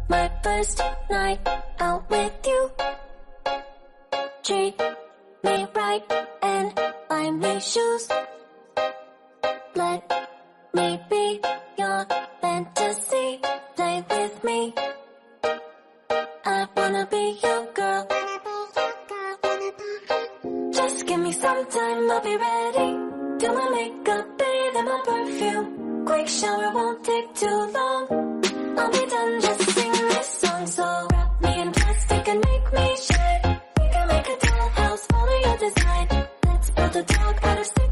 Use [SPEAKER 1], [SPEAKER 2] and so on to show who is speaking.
[SPEAKER 1] my first night out with you. Treat me right and buy me shoes. Let me be your fantasy. Play with me. I wanna be your girl. Just give me some time, I'll be ready. Do my makeup, bathe in my perfume. Quick shower won't take too long. I'll be done, just sing this song. So wrap me in plastic and make me shine. We can make a dollhouse, follow your design. Let's build a dog out of sticks.